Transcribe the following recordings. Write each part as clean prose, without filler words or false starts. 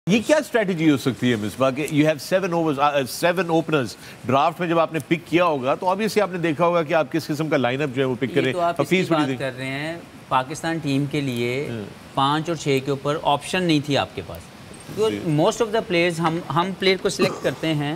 ये क्या स्ट्रेटजी हो सकती है मिसबाह के? यू हैव 7 ओपनर्स ड्राफ्ट में जब आपने पिक किया होगा तो ऑब्वियसली आपने देखा होगा कि आप किस किस्म का लाइनअप जो है वो पिक करें। तो आप इसकी बात कर रहे हैं पाकिस्तान टीम के लिए 5 और 6 के ऊपर ऑप्शन नहीं थी आपके पास। तो मोस्ट ऑफ द प्लेयर्स हम प्लेयर को सिलेक्ट करते हैं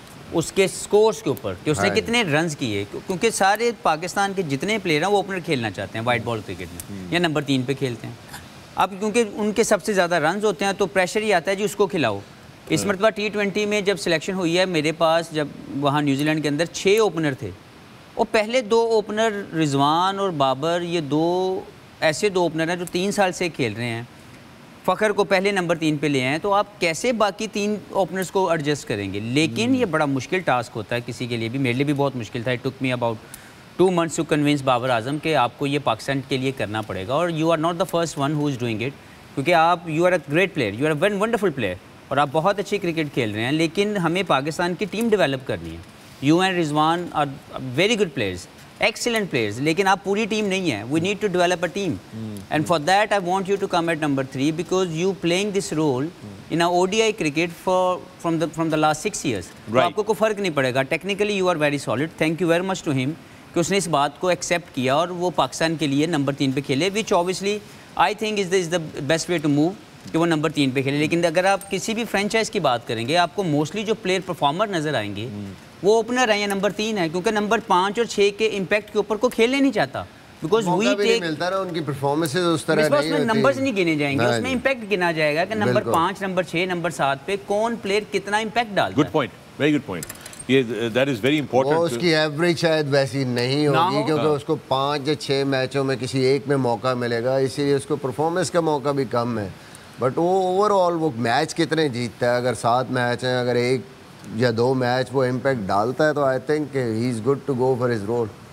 उसके स्कोर्स के ऊपर कि उसने कितने रन्स किए, क्योंकि सारे पाकिस्तान के जितने प्लेयर हैं वो ओपनर खेलना चाहते हैं वाइट बॉल क्रिकेट में या नंबर 3 पे खेलते हैं। अब क्योंकि उनके सबसे ज़्यादा रन्स होते हैं तो प्रेशर ही आता है जी उसको खिलाओ। इस मरतबा T20 में जब सिलेक्शन हुई है मेरे पास, जब वहाँ न्यूजीलैंड के अंदर 6 ओपनर थे और पहले 2 ओपनर रिजवान और बाबर, ये 2 ऐसे 2 ओपनर हैं जो 3 साल से खेल रहे हैं। फ़खर को पहले नंबर 3 पे ले आए, तो आप कैसे बाकी 3 ओपनर्स को एडजस्ट करेंगे? लेकिन ये बड़ा मुश्किल टास्क होता है किसी के लिए भी, मेरे लिए भी बहुत मुश्किल था। It took me about 2 months to convince Babar Azam कि आपको ये पाकिस्तान के लिए करना पड़ेगा और you are not the first one who is doing it, क्योंकि आप you are a great player, you are a wonderful player और आप बहुत अच्छी क्रिकेट खेल रहे हैं, लेकिन हमें पाकिस्तान की टीम डेवलप करनी है। You and Rizwan are very good players, excellent players, लेकिन आप पूरी टीम नहीं है। We need to develop a team, and for that I want you to come at number 3 because you playing this role in a ODI cricket from the last 6 years. तो आपको कोई फर्क नहीं पड़ेगा। Technically you are very solid. Thank you very much to him कि उसने इस बात को एक्सेप्ट किया और वो पाकिस्तान के लिए नंबर 3 पे खेले, which obviously I think is the best way to move कि वो नंबर 3 पे खेले। लेकिन अगर आप किसी भी फ्रेंचाइज की बात करेंगे आपको मोस्टली जो प्लेयर परफॉर्मर नजर आएंगे वो ओपनर है या नंबर 3 है, क्योंकि नंबर 5 और 6 के इम्पैक्ट के ऊपर को खेलने नहीं चाहता। बिकॉज वी टेक मिलता ना उनकी परफॉर्मेंसेस उस तरह नहीं होती। नंबर्स नहीं गिने जाएंगे, उसमें इम्पैक्ट गिना जाएगा कि नंबर 5, नंबर 6, नंबर 7 पे कौन प्लेयर कितना इम्पैक्ट डालता है। Good point, very good point. ये दैट इज वेरी इंपॉर्टेंट। उसकी एवरेज शायद वैसी नहीं होगी क्योंकि उसको 5 या 6 मैचों में किसी एक में मौका मिलेगा, इसीलिए उसको परफॉर्मेंस का मौका भी कम है। बट वो ओवरऑल वो मैच कितने जीतता है, अगर 7 मैच हैं, अगर 1 या 2 मैच वो इम्पैक्ट डालता है तो I think he is good to go for his role.